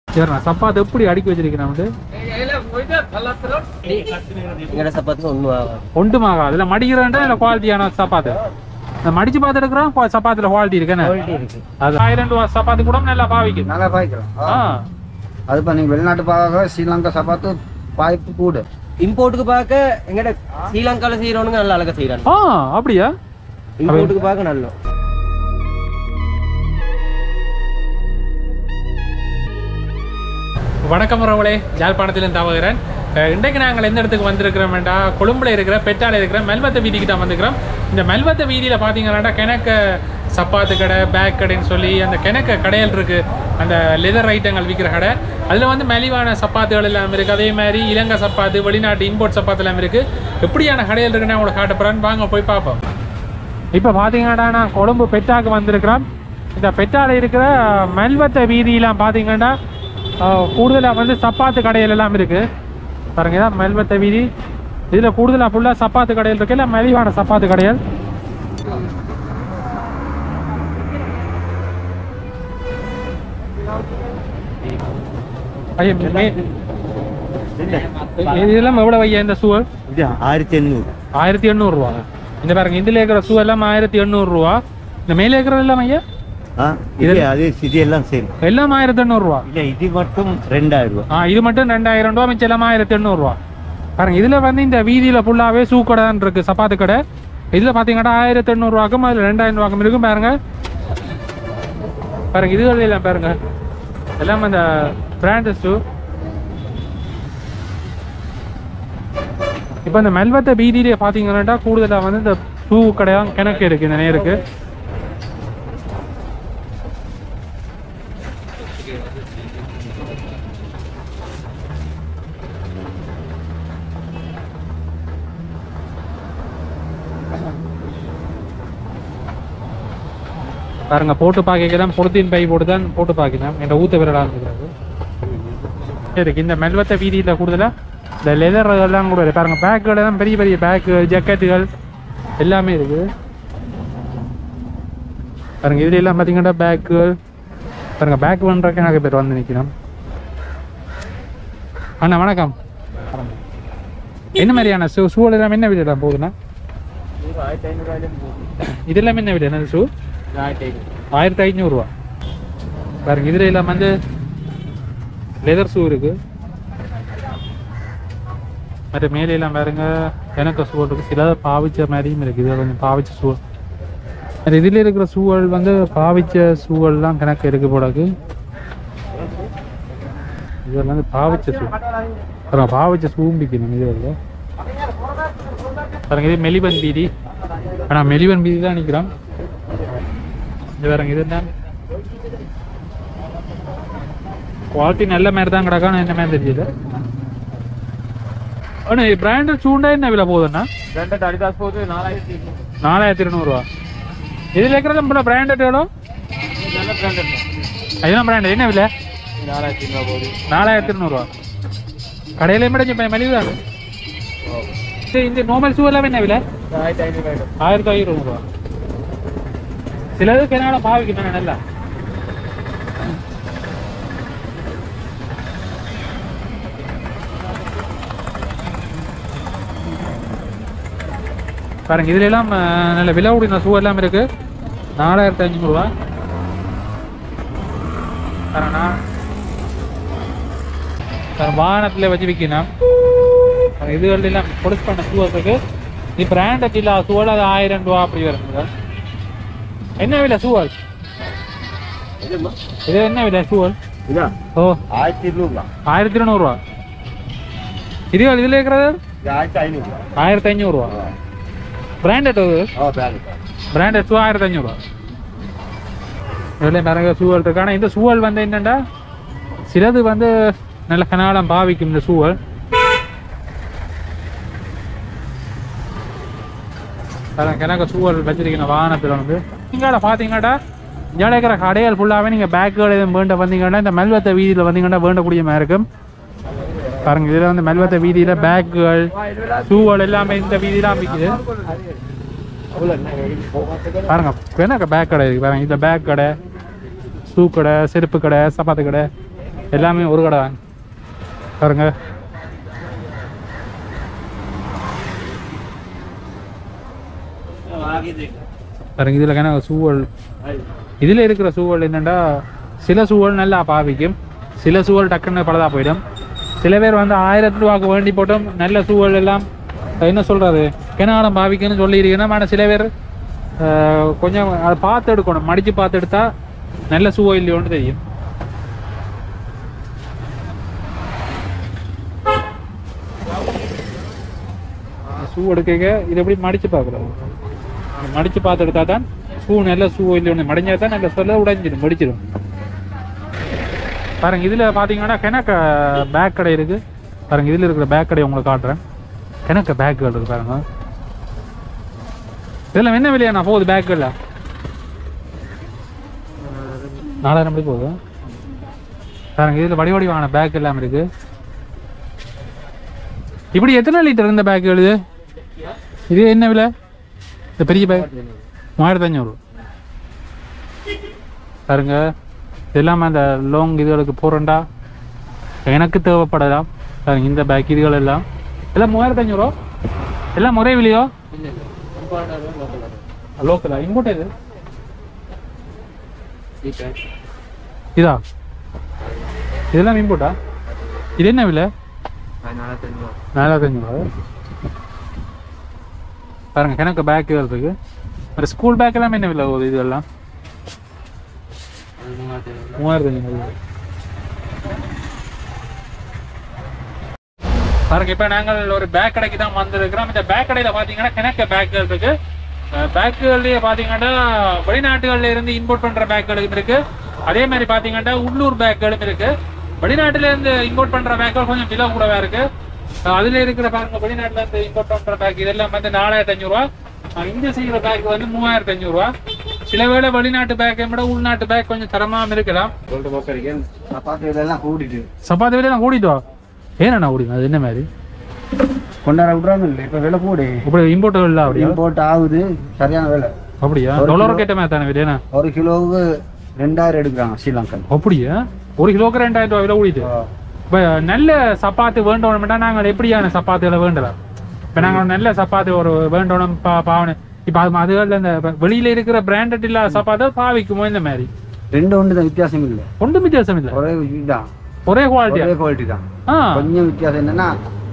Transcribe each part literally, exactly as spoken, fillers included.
சரிண்ணா சப்பாத்து எப்படி அடுக்கி வச்சிருக்கிறேன் வந்து சப்பாத்து ஒன்று ஒன்றுமாகா அதுல மடிக்கிறேன்டா இல்லை குவாலிட்டியான சப்பாத்து இந்த மடிச்சு பார்த்து எடுக்கிறோம் சப்பாத்துல குவாலிட்டி இருக்குன்னு அது ஆயிரம் ரூபா சப்பாத்து கூட நல்லா பாவிக்கும் நல்லா பாய்க்கிறோம் அது பண்ணி வெளிநாட்டு பார்க்க ஸ்ரீலங்கா சப்பாத்து பாய்ப்பு கூட இம்போர்ட்டுக்கு பார்க்க எங்கிட்ட ஸ்ரீலங்கால செய்யறவனுங்க நல்லா அழகா செய்யறாங்க. ஆ அப்படியா? இம்போர்ட்டுக்கு பார்க்க நல்லா. வணக்கம் உறவுகளே, யாழ்ப்பாணத்திலிருந்து தவகிறேன். இன்றைக்கு நாங்கள் எந்த இடத்துக்கு வந்திருக்கிறோம்டா, கொழும்புல இருக்கிற பெட்டால இருக்கிற மெல்வத்த வீதிக்கு தான் வந்திருக்கிறோம். இந்த மெல்வத்த வீதியில் பார்த்தீங்கன்னா கிணக்க சப்பாத்து கடை, பேக் கடைன்னு சொல்லி அந்த கிணக்க கடைகள் இருக்குது. அந்த லெதர் ஐட்டங்கள் விற்கிற கடை, அதில் வந்து மலிவான சப்பாத்துகள் எல்லாம் இருக்குது. அதே மாதிரி இலங்கை சப்பாத்து, வெளிநாட்டு இம்போர்ட் சப்பாத்து எல்லாம் இருக்குது. எப்படியான கடைகள் இருக்குன்னு அவங்கள காட்டப்படுறேன்னு வாங்க போய் பார்ப்போம். இப்போ பார்த்தீங்கன்னா நான் கொழும்பு பெட்டாக்கு வந்திருக்கிறோம். இந்த பெட்டால இருக்கிற மெல்வத்த வீதியெலாம் பார்த்தீங்கன்னா கூடுதலாக வந்து சப்பாத்து கடைகள் எல்லாம் இருக்குது. பாருங்க, தான் மெல்வத்த வீதி. இதில் கூடுதலாக ஃபுல்லாக சப்பாத்து கடைகள் இருக்கு, இல்லை மலிவான சப்பாத்து கடைகள். இதெல்லாம் எவ்வளோ ஐயா இந்த சூழல்? ஆயிரத்தி எண்ணூறு ஆயிரத்தி எண்ணூறு ரூபா. இந்த பாருங்க, இதில் இருக்கிற சூ எல்லாம் ஆயிரத்தி எண்ணூறு ரூபா. இந்த மேலே இருக்கிறது எல்லாம் ஐயா எல்லாம் ஆயிரத்தி எண்ணூறு ரூபா. இது மட்டும் ரெண்டாயிரம் ரூபா. ஆ இது மட்டும் ரெண்டாயிரம் ரூபா, மிச்சம் எல்லாம் ஆயிரத்தி எண்ணூறு ரூபா. பாருங்க, இதுல வந்து இந்த வீதியில ஃபுல்லாவே சூ கடை தான் இருக்கு, சப்பாத்து கடை. இதுல பாத்தீங்கன்னா ஆயிரத்தி எண்ணூறு ரூபாக்கும் அதுல ரெண்டாயிரம் ரூபாக்கும் இருக்கும். பாருங்க பாருங்க இதுகள் எல்லாம் பாருங்க, எல்லாம் அந்த பிராண்ட் ஷூ. இப்போ இந்த மெல்வத்த வீதியிலே பாத்தீங்கன்னா கூடுதலாக வந்து இந்த ஷூ கடை தான் கிணக்கு இருக்கு, இந்த நேருக்கு. பாருங்க, போட்டு பார்க்கலாம், பொருத்தின் பை போட்டு தான் போட்டு பார்க்கலாம். என்ற ஊத்த விரலாம் இருக்கிறது இருக்கு. இந்த மெல்வத்த வீதியில் கூடுதலாக இந்த லெதர் எல்லாம் கூட பாருங்க, பேக்குகள் தான் பெரிய பெரிய பேக்கு, ஜக்கெட்டுகள் எல்லாமே இருக்குது. பாருங்க, இதுல எல்லாம் பார்த்தீங்கன்னா பேக்குகள். பாருங்க, பேக் பண்ணுறக்கு நிறைய பேர் வந்து நிற்கணும். அண்ணா வணக்கம். என்ன மாதிரியான ஷூ ஷூ எல்லாம் என்ன விலை போகுதுண்ணா? இதெல்லாம் என்ன விலை? என்ன ஷூ? ஆயிரத்தி ஐநூறுரூவா. பாருங்க, இதுல எல்லாம் வந்து லெதர் ஷூ இருக்கு. மற்ற மேலே எல்லாம் பாருங்க எனக்கு ஷூ இருக்கு, சில பாவிச்ச மாதிரியும் இருக்கு. இது கொஞ்சம் பாவிச்ச ஷூ. அது இதுல இருக்கிற ஷூகள் வந்து பாவிச்ச ஷூகள்லாம் கணக்கு இருக்கு போடாது. இதெல்லாம் வந்து பாவிச்ச ஷூ. பாருங்க, பாவிச்ச ஷூவும் விற்கணும். இது இல்லை பாருங்க, இது மெலிவன் வீதி. ஆனால் மெலிவன் வீதி தான் நிற்கிறோம். இது பாருங்க, இது என்ன குவாலிட்டி நல்ல மாதிரி தான் கிடக்கா, என்ன மாதிரி தெரியல. அண்ணா பிராண்டட் ஷூண்டா என்ன விலை போகுதுண்ணா? பிராண்டட் அடிதாஸ் போகுது நாலாயிரத்தி நாலாயிரத்தி இருநூறுவா. இதில் இருக்கிறது நம்ம பிராண்டட் எவ்வளோ? நல்ல பிராண்டட் அதுதான் பிராண்டட். என்ன விலை? நாலாயிரத்தி இருநூறுவா போகுது. நாலாயிரத்தி இருநூறுவா. கடையில மட்டும் மலிவு தான். இந்த நார்மல் ஷூ எல்லாம் என்ன விலை? ஆயிரத்தி ஐநூறு ஆயிரத்தி ஐநூறுவா. சிலது கனடா பாவிக்கணும் நல்லா. பாருங்க, இதுல எல்லாம் நல்ல விலை கூடின ஷூ எல்லாம் இருக்கு. நாலாயிரத்தி ஐநூறு ரூபா. வாகனத்துல வச்சு விற்கணும். இதுகள் எல்லாம் பொலிஸ் பண்ண ஷூ இருக்கு. இது பிராண்டட் இல்ல ஷூவில் அது ஆயிரம் ரூபா அப்படி வருங்க. என்ன விலை சூவல்? இது என்ன விலை சூவல்? ஓ ஆயிரத்தி இருநூறுவா. ஆயிரத்தி இருநூறுவா. இது இதுல இருக்கிறது ஆயிரத்தி ஐநூறு ஆயிரத்தி ஐநூறுவா. பிராண்டட் பிராண்டட் ஷூ ஆயிரத்தி ஐநூறுவா. இதுல நிறைய சூவல் இருக்கு. ஆனால் இந்த சூவல் வந்து என்னண்டா சிலது வந்து நல்ல கனாலம் பாவிக்கும். இந்த சூவல் கிணக்க சூவல் வச்சிருக்கீங்க வாகனத்தில் வந்து. இங்கால பார்த்தீங்கடா இங்கே இருக்கிற கடைகள் ஃபுல்லாகவே நீங்கள் பேக்குகள் எதுவும் வேண்ட வந்தீங்கன்னா இந்த மெல்வத்த வீதியில் வந்தீங்கன்னா வேண்டக்கூடிய மாதிரி இருக்கும். பாருங்க, இதில் வந்து மெல்வத்த வீதியில் பேக்குகள் ஷூகள் எல்லாமே இந்த வீதியெலாம் விற்குது. பாருங்க, எனக்கு பேக் கடை இருக்கு. பாருங்க, இந்த பேக் கடை, ஷூ கடை, செருப்பு கடை, சப்பாத்து கடை எல்லாமே ஒரு கடை தான் பாருங்க. பாருங்க இதில் கணக்கு சூழல், இதில் இருக்கிற சூழல் என்னென்னா சில சூழல் நல்லா பாவிக்கும், சில சூழல் டக்குன்னு பலதாக போயிடும். சில பேர் வந்து ஆயிரத்து ரூபாய்க்கு வேண்டி போட்டோம் நல்ல சூழல் எல்லாம் என்ன சொல்கிறது கிணாலம் பாவிக்குன்னு சொல்லியிருக்கேன்னா. ஆனால் சில பேர் கொஞ்சம் அதை பார்த்து எடுக்கணும், மடித்து பார்த்து எடுத்தா நல்ல சூழல் இல்லையோன்னு தெரியும். ஷூ எடுக்க இது எப்படி மடித்து பார்க்குறோம், மடித்து பார்த்து எடுத்தா தான் ஷூ நல்ல ஷூ இல்லைன்னு, மடிஞ்சா தான் நல்ல சொல்ல உடைஞ்சிடும் மடிச்சிடும். பாருங்க இதில் பார்த்தீங்கன்னா கிணக்க பேக் கடை இருக்குது பாருங்க. இதில் இருக்கிற பேக் கடை உங்களுக்கு காட்டுறேன். கிணக்க பேக்குகள் இருக்குது பாருங்க. இதெல்லாம் என்ன விலையா நான் போகுது பேக்குல நாலாயிரம் மணி போகுது பாருங்க. இதில் வடி வடிவான பேக் எல்லாம் இருக்குது. இப்படி எத்தனை லிட்டர் இருந்த பேக் எழுது? இது என்ன விலை? இந்த பெரிய பேக் மூவாயிரத்தி அஞ்சூறு பாருங்க. இதெல்லாமே அந்த லாங் இதுகளுக்கு போகிறண்டா எனக்கு தேவைப்படலாம் பாருங்க. இந்த பேக் இதுகள் எல்லாம் எல்லாம் மூவாயிரத்தி அஞ்சூறுவா எல்லாம் முறை விலையோ? லோக்கலா இம்போர்ட்? இது இதா இதெல்லாம் இம்போர்ட்டா? இது என்ன விலை? நாலாயிரத்தி அஞ்சூறுவா பாருங்க. கிணக்கு பேக் இருக்கு. ஒரு ஸ்கூல் பேக் எல்லாம் என்ன விலை போகுது? இதெல்லாம் மூவாயிரத்தி அஞ்சூறு பாருங்க. இப்போ நாங்கள் ஒரு பேக் கடைக்கு தான் வந்திருக்கிறோம். இந்த பேக் கடையில் பார்த்தீங்கன்னா கிணக்க பேக்குகள் இருக்கு. பேக்குகள்லேயே பார்த்தீங்கன்னா வெளிநாட்டுகள்ல இருந்து இம்போர்ட் பண்ணுற பேக்குகளும் இருக்கு. அதே மாதிரி பார்த்தீங்கன்னா உள்ளூர் பேக்குகளும் இருக்கு. வெளிநாட்டுல இருந்து இம்போர்ட் பண்ணுற பேக்குகள் கொஞ்சம் விலை கூடவா இருக்கு. அதுல இருக்கிற பாருங்க வெளிநாட்டுல இருந்து இம்போர்ட் பண்ற பேக் இதெல்லாம் வந்து நாலாயிரத்தி அஞ்சூறு ரூபா. இங்க செய்யற பேக் வந்து மூவாயிரத்தி அஞ்சூறு ரூபா. சில வேளை வெளிநாட்டு பேக்கை விட உள்நாட்டு பேக் கொஞ்சம் தரமாம இருக்கலாம். சப்பாத்தி விலையெல்லாம் கூட்டிட்டு சப்பாத்தி விலையெல்லாம் கூட்டிட்டோ? ஏன்னா கூடிங்க அது என்ன மாதிரி கொண்டாட விட்றாங்க இல்லை. இப்போ விலை கூடி இப்படி இம்போர்ட் இல்லை, அப்படி இம்போர்ட் ஆகுது சரியான விலை. அப்படியா? டாலர் கேட்ட மாதிரி தானே விலையா? ஒரு கிலோவுக்கு ரெண்டாயிரம் எடுக்கிறாங்க ஸ்ரீலங்கா. அப்படியா? ஒரு கிலோவுக்கு ரெண்டாயிரம் ரூபாய் விலை கூடிட்டு. இப்போ நல்ல சப்பாத்து வேண்டோம்னா நாங்கள் எப்படியான சப்பாத்துகளை வேண்டலாம்? இப்போ நாங்கள் நல்ல சப்பாத்து ஒரு வேண்டோம் பா பாவனை இப்போ அது அதுகளில் இந்த வெளியில இருக்கிற பிராண்டட் இல்லாத சப்பாத்தை பாவிக்குமோ இந்த மாதிரி? ரெண்டு ஒன்று தான், வித்தியாசம் இல்லை. ஒன்றும் வித்தியாசம் இல்லை, ஒரே இதுதான், ஒரே குவாலிட்டி. ஒரே குவாலிட்டி தான். கொஞ்சம் வித்தியாசம் என்னன்னா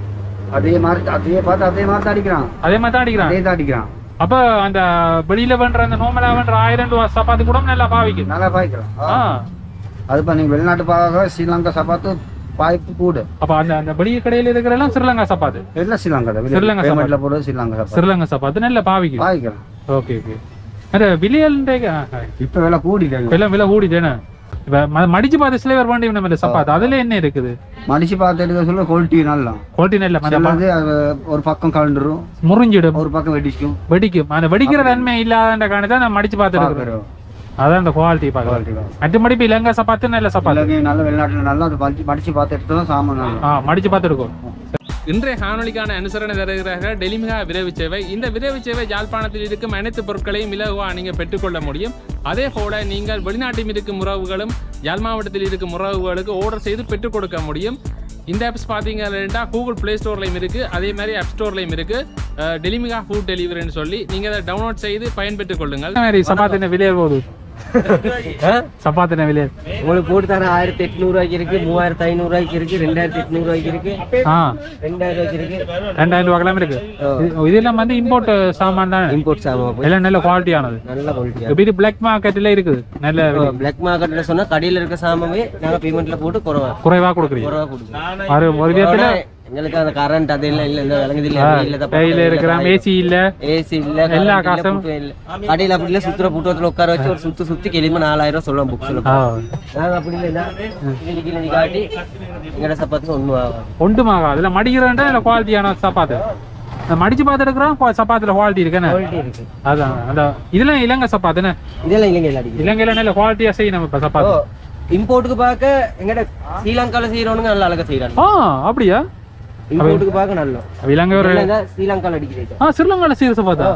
அதே மாதிரி அதே பார்த்து அதே மாதிரி தான் அடிக்கிறான், அதே மாதிரி தான் அடிக்கிறான், அதே தான் அடிக்கிறான். அப்ப அந்த வெளியில பண்ற அந்த நோமலா பண்ற ஆயிரம் ரூபாய் சப்பாத்து கூட நல்லா பாவிக்கும், நல்லா பாவிக்கலாம். அது பண்ணி வெளிநாட்டு பாக ஸ்ரீலங்கா சப்பாத்து பாய்ப்பு கூட. அப்ப அந்த அந்த வெளிய கடையில இருக்கிற எல்லாம் ஸ்ரீலங்கா சப்பாத்து, எல்லாம் ஸ்ரீலங்கா தான். ஸ்ரீலங்கா சப்பாத்துல போறது ஸ்ரீலங்கா சப்பாத்து, ஸ்ரீலங்கா சப்பாத்து நல்லா பாவிக்கும், பாவிக்கலாம். Okay okay. அத விலையல் இப்ப விலை கூடிட்டாங்க, விலை விலை கூடிட்டேனா? இப்ப மடிச்சு பார்த்து சிலைவர் வேண்டி நம்ம சப்பாத்து அதுல என்ன இருக்குது? மடிச்சு பார்த்து எடுக்க சொல்ல குவாலிட்டி நல்லா, குவாலிட்டி நல்ல. ஒரு பக்கம் கலண்டுரும், முறிஞ்சிடும், ஒரு பக்கம் வெடிக்கும், வெடிக்கும். அந்த வெடிக்கிற தன்மை இல்லாத காரணத்தை நான் மடிச்சு பார்த்து எடுக்கிறோம். அதான் அந்த குவாலிட்டி பார்க்கலாம். மற்ற மடிப்பு இலங்கை சப்பாத்து நல்ல சப்பாத்து, நல்ல வெளிநாட்டுல நல்லா மடிச்சு பார்த்து எடுத்தோம் சாமான். ஆ மடிச்சு பார்த்து எடுக்கும். இன்றைய காணொலிக்கான அனுசரணை தருகிறார்கள் டெலிமிகா விரைவு சேவை. இந்த விரைவு சேவை யாழ்ப்பாணத்தில் இருக்கும் அனைத்து பொருட்களையும் இலகுவா நீங்கள் பெற்றுக்கொள்ள முடியும். அதே போல நீங்கள் வெளிநாட்டில் இருக்கும் உறவுகளும் யாழ் மாவட்டத்தில் இருக்கும் உறவுகளுக்கு ஆர்டர் செய்து பெற்றுக் கொடுக்க முடியும். இந்த ஆப்ஸ் பார்த்தீங்கன்னா கூகுள் பிளே ஸ்டோர்லையும் இருக்குது, அதே மாதிரி ஆப் ஸ்டோர்லையும் இருக்குது. டெலிமிகா ஃபுட் டெலிவரின்னு சொல்லி நீங்கள் அதை டவுன்லோட் செய்து பயன்பெற்றுக் கொள்ளுங்கள். சப்பாத்தின விலையே போகுது, சப்பாத்தின விலை உங்களுக்கு போட்டு தர ஆயிரத்தி எட்நூறு ரூபாய்க்கு இருக்கு, மூவாயிரத்தி ஐநூறு ரூபாய்க்கு இருக்கு, ரெண்டாயிரத்தி எட்நூறு ரூபாய்க்கு இருக்கு, ரெண்டாயிரம் ரூபாய்க்கு இருக்கு, ரெண்டாயிரம் ரூபாய்க்கு இருக்கு. இதெல்லாம் வந்து இம்போர்ட் சாமான் தான், இம்போர்ட் சாமான் எல்லாம் நல்ல குவாலிட்டியானது, நல்ல குவாலிட்டி. இது பிளாக் மார்க்கெட்ல இருக்குது, நல்ல பிளாக் மார்க்கெட்ல சொன்னா கடையில இருக்க சாமானே நாங்க பேமெண்ட்ல போட்டு குறைவா குறைவா கொடுக்குறீங்க, குறைவா கொடுக்குறோம். ஒரு விதத்துல எங்களுக்கு அந்த கரண்ட் அது இல்ல இல்ல விளங்குது இல்ல, இல்ல கையில இருக்கிற ஏசி இல்ல, ஏசி இல்ல, எல்லா காசும் கடையில அப்படி இல்ல. சுத்துற புட்டத்துல உட்கார வச்சு ஒரு சுத்து சுத்தி கிளம்பி நாலாயிரம் ரூபாய் சொல்லுவோம் புக் சொல்லுவோம். நாங்க அப்படி இல்ல இன்னைக்கு காட்டி எங்கட சப்பாத்து ஒண்ணும் ஆகும், ஒன்றும் ஆகும். அதுல மடிக்கிறேன்டா இல்ல குவாலிட்டியான சப்பாத்து மடிச்சு பார்த்து எடுக்கிறோம். சப்பாத்துல குவாலிட்டி இருக்குன்னு, அதான் அந்த இதெல்லாம் இலங்கை சப்பாத்துன்னு, இதெல்லாம் இலங்கையில இலங்கையில நல்ல குவாலிட்டியா செய்யணும். இப்ப சப்பாத்து இம்போர்ட்டுக்கு பார்க்க எங்கட ஸ்ரீலங்கால செய்யறவனுங்க நல்ல அழகா செய்யறாங்க. ஆ அப்படியா? இம்போர்ட்டுக்கு பார்க்க நல்ல இலங்கை ஒரு ஸ்ரீலங்கால அடிக்கிறீங்க. ஆ ஸ்ரீலங்கால செய்யற சப்பாத்தா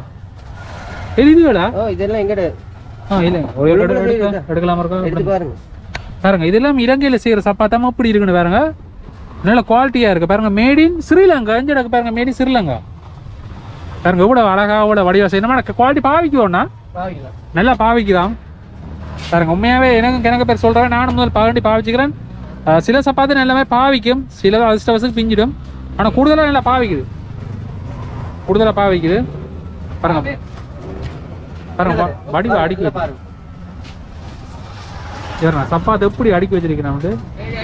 இது இதுடா? ஓ இதெல்லாம் எங்கட? ஆ இல்ல ஒரு எடுக்கலாமா இருக்கா? எடுத்து பாருங்க. பாருங்க இதெல்லாம் இலங்கையில செய்யற சப்பாத்தாம அப்படி இருக்குன்னு பாருங்க, நல்ல குவாலிட்டியா இருக்கு பாருங்க. மேட் இன் ஸ்ரீலங்கா இஞ்சடக்கு பாருங்க, மேட் இன் ஸ்ரீலங்கா பாருங்க. இவ்வளோ அழகா இவ்வளோ வடிவா செய்யணும். குவாலிட்டி பாவிக்குவோம்னா நல்லா பாவிக்குதான் பாருங்க. உண்மையாவே எனக்கு எனக்கு பேர் சொல்றேன், நானும் முதல் பாண்டி பாவிச்சுக்கிறேன். சில சப்பாத்து எல்லாமே பாவிக்கும், சில அதிர்ஷ்டவசத்துக்கு பிஞ்சிடும். ஆனா கூடுதலா நல்லா பாவிக்குது, கூடுதலா பாவிக்குது பாருங்க. பாருங்க வடிவா அடிக்க சரிண்ணா. சப்பாத்து எப்படி அடுக்கி வச்சிருக்கேன் வந்து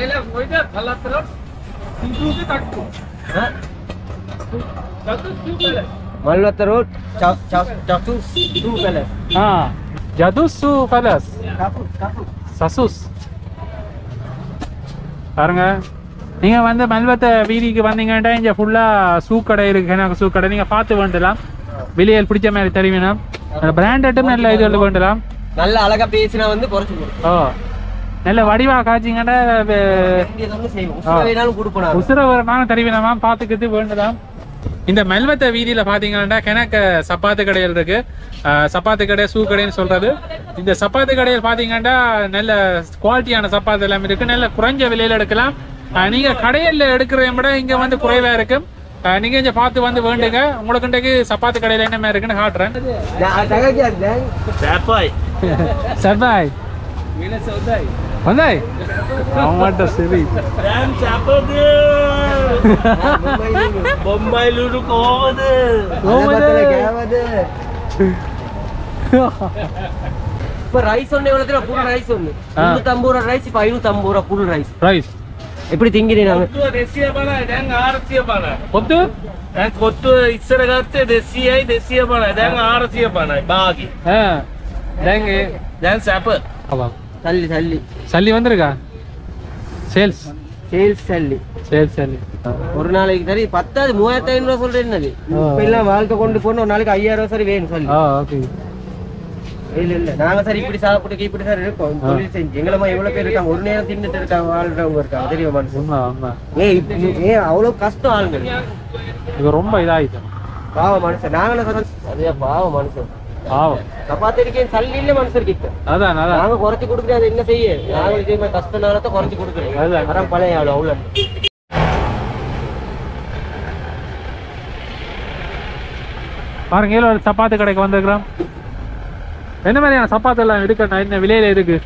Malwata Road, Chasus Su Palace. Ah, Jadusu Palace. Sasus. பாருங்க நீங்க வந்து மல்வத்த வீதிக்கு வந்தீங்கன்னா இங்க ஃபுல்லா சூக்கடை இருக்கு, எனக்கு சூக்கடை நீங்க பார்த்து வேண்டலாம். வெளியில் பிடிச்ச மாதிரி தெரியுமா, பிராண்டட்டும் நல்ல இது வேண்டலாம். நல்ல அழகா பேசினா வந்து குறைச்சு ஓ நல்ல வடிவா காய்ச்சிங்கன்னா உசுர நானும் தெரிவினமா பார்த்துக்கிட்டு வேண்டலாம். இந்த மெல்வத்த வீதியில பாத்தீங்கன்னா கிணக்க சப்பாத்து கடைகள் இருக்கு. சப்பாத்து கடை சூ கடைன்னு சொல்றது. இந்த சப்பாத்து கடையில் பாத்தீங்கன்னா நல்ல குவாலிட்டியான சப்பாத்து எல்லாம் இருக்கு, நல்ல குறைஞ்ச விலையில எடுக்கலாம். நீங்க கடையில எடுக்கிறத விட இங்க வந்து குறைவா இருக்கும். நீங்க இங்க பார்த்து வந்து வேண்டுங்க. உங்களுக்கு இன்றைக்கு சப்பாத்து கடையில என்ன மாதிரி இருக்குன்னு காட்டுறேன். சர்பாய் வந்தாய் அவமாட்ட சரி பொம்பாய் லூடு கோவது கோவது. இப்ப ரைஸ் ஒண்ணு எவ்வளவு புல் ரைஸ் ஒண்ணு முன்னூத்தி ஐம்பது ரூபா ரைஸ், இப்ப ஐநூத்தி ஐம்பது ரூபா புல் ரைஸ். ரைஸ் எப்படி திங்கிறீங்க? கொத்து கொத்து ඉස්සර ගත්තේ දෙසියයි දෙසිය පනයි, දැන් ආරසිය පනයි බාගි. ஆ දැන් ඒ දැන් සැප. ஆமா சல்லி சல்லி சல்லி வந்திருக்கா? சேல்ஸ் சேல்ஸ் சல்லி சேல்ஸ் சல்லி ஒரு நாளைக்கு சரி பத்தாவது மூவாயிரத்தி ஐநூறு ரூபா சொல்றேன். என்னது இப்ப எல்லாம் வாழ்க்கை கொண்டு போன ஒரு நாளைக்கு ஐயாயிரம் ரூபா சரி வேணும் சொல்லி. ஓகே இல்ல இல்ல நாங்க சரி இப்படி சாப்பிட்டு இப்படி சார் இருக்கோம், தொழில் செஞ்சு எங்களமா எவ்வளவு பேர் இருக்காங்க, ஒரு நேரம் தின்னுட்டு இருக்காங்க, வாழ்றவங்க இருக்காங்க தெரியுமா மனுஷன். ஏ அவ்வளவு கஷ்டம் ஆளுங்க, இது ரொம்ப இதாயிட்டு பாவ மனுஷன். நாங்களே சொல்றோம் அதே பாவ மனுஷன் பாவம். சப்பாத்தி இருக்கேன் சல்லி இல்ல மனுஷர் கிட்ட அதான் அதான் நாங்க குறைச்சு கொடுக்குறது என்ன செய்ய, நாங்க இதே மாதிரி கஷ்ட நேரத்தை குறைச்சு கொடுக்குறோம். அதான் பழைய ஆளு அவ்வளவு. பாருங்க ஏழு சப்பாத்து கடைக்கு வந்திருக்கிறோம். என்ன மாதிரியான சப்பாத்து எல்லாம் இருக்கு, என்ன விலையில இருக்கு?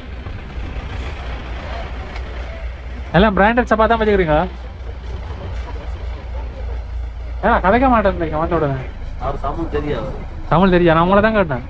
எல்லாம் பிராண்டட் சப்பாத்தா வச்சுக்கிறீங்க? ஏன் கதைக்க மாட்டேன் வந்த உடனே? தமிழ் தெரியாது, தமிழ் தெரியா? நான் உங்களை தான் கேட்டேன்.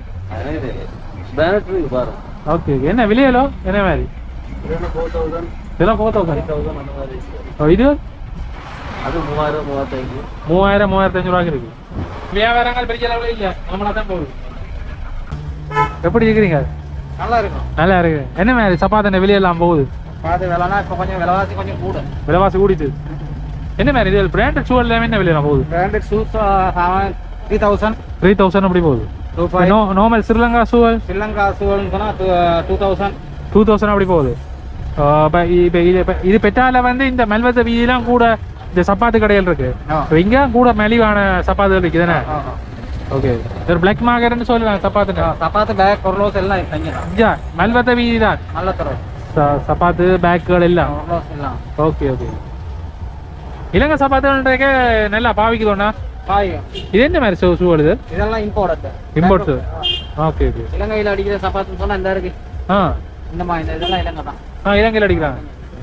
ஓகே என்ன விலையலோ என்ன மாதிரி? இதெல்லாம் ஃபோர் தௌசண்ட். இது அது மூவாயிரம் மூவாயிரத்தி மூவாயிரம் மூவாயிரத்தி அஞ்சு ரூபாய்க்கு இருக்கு. வியாபாரங்கள் பெரிய அளவில் இல்லை, நம்மளா தான் போகுது. எப்படி இருக்கிறீங்க? நல்லா இருக்கும். நல்லா இருக்கு. என்ன மாதிரி சப்பாத்தி வெளியெல்லாம் போகுது? பாத்து விலைனா இப்போ கொஞ்சம் விலைவாசி கொஞ்சம் கூட, விலைவாசி கூடிட்டு. என்ன மாதிரி இது பிராண்டட் ஷூ எல்லாமே என்ன விலையில போகுது? Branded shoes three thousand three thousand அப்படி போகுது. நார்மல் ஸ்ரீலங்கா ஷூ ஸ்ரீலங்கா ஷூன்னு சொன்னால் டூ தௌசண்ட் டூ தௌசண்ட் அப்படி போகுது. இப்போ இது பெற்றால வந்து இந்த மெல்வத்த வீதியெல்லாம் கூட இந்த சப்பாத்து கடைகள் இருக்கு. இங்க கூட மலிவான சப்பாத்துகள் இருக்கு தானே? ஓகே ஒரு பிளாக் மார்க்கெட்னு சொல்லலாம் சப்பாத்து. சப்பாத்து பேக் கொர்லோஸ் எல்லாம் இங்க மல்வத்த வீதி தான் நல்ல தரம் சப்பாத்து பேக்குகள் எல்லாம். ஓகே ஓகே இலங்கை சப்பாத்துன்றதுக்கு நல்லா பாவிக்குதோண்ணா. இது என்ன மாதிரி ஷூ ஷூ வருது? இதெல்லாம் இம்போர்ட் இம்போர்ட். ஓகே ஓகே இலங்கையில் அடிக்கிற சப்பாத்துன்னு சொன்னா இந்த இருக்கு. ஆ இந்த மாதிரி இதெல்லாம் இலங்கை தான். ஆ இலங்கையில் அடிக்கிறாங்க.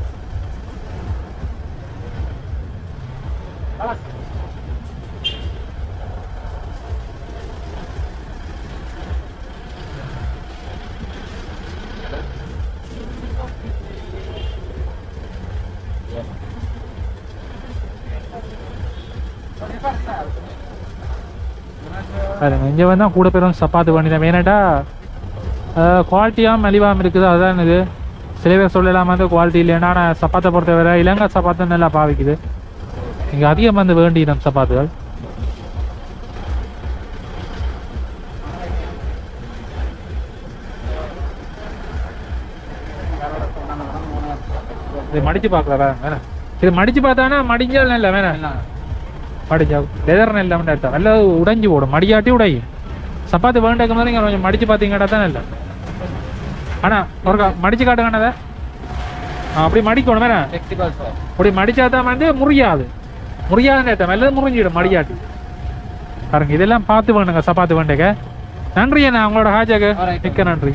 இங்கே வந்து கூட பேரும் சப்பாத்து பண்ணிட்டேன். ஏன்னாட்டா குவாலிட்டியாக மலிவாமல் இருக்குது, அதுதான் இது. சில பேர் சொல்லலாமா வந்து குவாலிட்டி இல்லைன்னா, ஆனால் சப்பாத்தை பொறுத்தவரை இலங்கை சப்பாத்து நல்லா பாவிக்குது. இங்கே அதிகம் வந்து வேண்டி நம் சப்பாத்துகள். இது மடிச்சு பார்க்கலாம் வேணாம். இது மடிச்சு பார்த்தானா மடிஞ்சால் நல்ல வேணாம். மடிச்சா லெதர் நல்ல எடுத்தா நல்லா உடைஞ்சு போடும், மடியாட்டி உடையும். சப்பாத்து வேண்டாக்கும் போது நீங்கள் கொஞ்சம் மடிச்சு பார்த்தீங்கன்னா தான் இல்லை. ஆனால் ஒரு மடிச்சு காட்டுங்கண்ணா அப்படி மடிக்கணும் வேற அப்படி மடிச்சா தான் வந்து முறியாது முறியாத நேரத்தை நல்லது முறிஞ்சிடும் மடியாட்டி பாருங்க இதெல்லாம் பார்த்து வேணுங்க சப்பாத்து வேண்டேங்க நன்றி அண்ணா உங்களோட ஹாஜாக்கு மிக்க நன்றி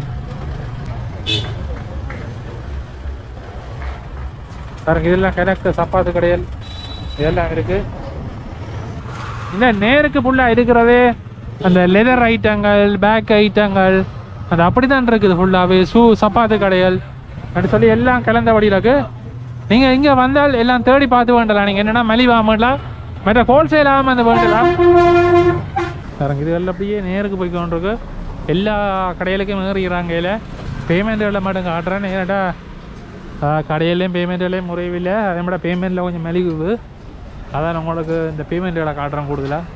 பாருங்க இதெல்லாம் கனெக்ட் சப்பாத்து கடையல் இதெல்லாம் இருக்கு இந்த நேருக்கு ஃபுல்லாக இருக்கிறதே அந்த லெதர் ஐட்டங்கள் பேக் ஐட்டங்கள் அது அப்படிதான் இருக்குது ஃபுல்லாகவே ஷூ சப்பாத்து கடைகள் அப்படி சொல்லி எல்லாம் கலந்த வழியிலக்கு நீங்கள் இங்கே வந்தால் எல்லாம் தேடி பார்த்து வேண்டலாம் நீங்கள் என்னென்னா மலிவா வேண்டலாம் மற்ற ஹோல்சேலாக வந்து வேண்டலாம் பாருங்க இது எல்லாம் அப்படியே நேருக்கு போய் கொண்டிருக்கு எல்லா கடையிலுக்கும் ஏறிக்கிறாங்க இல்லை பேமெண்ட்டுகளில் மட்டும் காட்டுறேன் ஏன்னாட்டா கடையிலையும் பேமெண்ட்லேயும் முறையில்லை அதே மாதிரி பேமெண்ட்டில் கொஞ்சம் மலிவு அதான் உங்களுக்கு இந்த பேமெண்ட்டுகளை காட்டுறேன் கூடுதலாக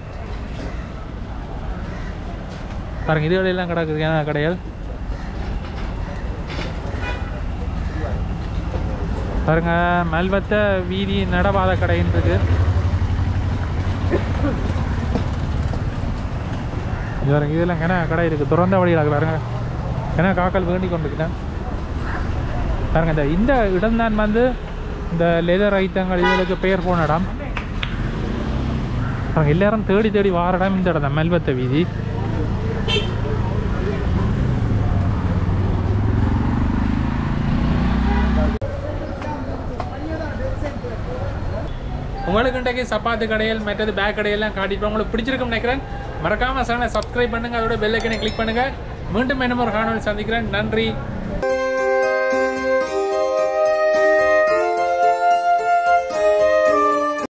பாருங்க இதுகளெல்லாம் கிடக்குது ஏன்னா கடைகள் பாருங்க மல்வத்த வீதி நடவாத கடைன்னு இருக்கு பாருங்க இதெல்லாம் கிண கடை இருக்கு திறந்த வழியில் பாருங்க கிண காக்கல் வேண்டி கொண்டிருக்கேன் பாருங்க இந்த இந்த இடம் தான் வந்து இந்த லெதர் ஐட்டங்கள் இதுகளுக்கு பெயர் போன இடம் பாருங்க எல்லாரும் தேடி தேடி வார இடம் இந்த இடம் தான் மல்வத்த வீதி உங்களுக்கு இன்றைக்கு சப்பாத்து கடையில் மற்றது பேக் கடையெல்லாம் காட்டிட்டு உங்களுக்கு பிடிச்சிருக்கும்னு நினைக்கிறேன் மறக்காம சேனலை சப்ஸ்கிரைப் பண்ணுங்க அதோட பெல் ஐக்கனை கிளிக் பண்ணுங்க மீண்டும் என்ன ஒரு காணொலி சந்திக்கிறேன் நன்றி